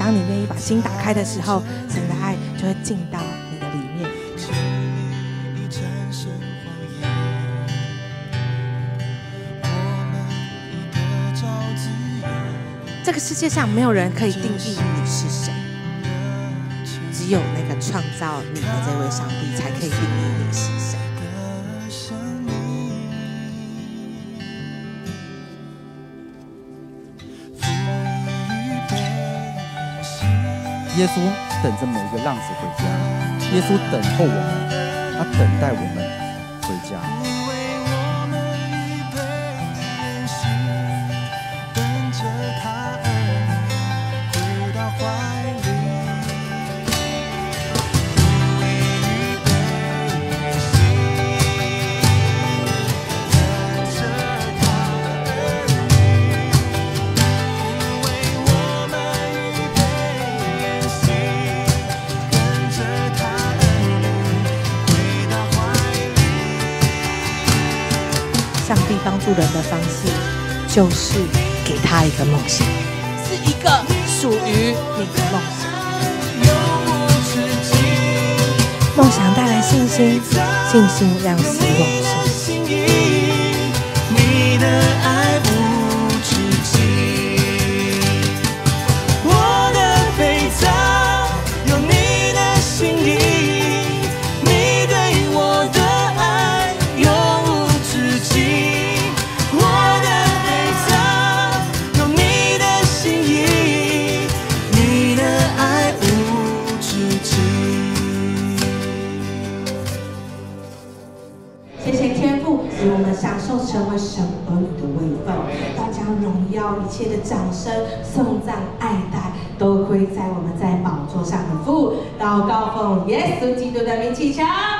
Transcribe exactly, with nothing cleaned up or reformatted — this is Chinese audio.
当你愿意把心打开的时候，神的爱就会进到你的里面。这个世界上没有人可以定义你是谁，只有那个创造你的这位上帝才可以定义你是谁。 耶稣等着每一个浪子回家，耶稣等候我们，他等待我们回家。 上帝帮助人的方式，就是给他一个梦想，是一个属于你的梦想。梦想带来信心，信心让希望实现。你的爱无止境，我的悲伤有你的心意。谢谢天父，使我们享受成为神儿女的位分，要将荣耀一切的掌声、颂赞、爱戴，都归在我们在宝座上的父。祷告奉耶稣基督的名祈求。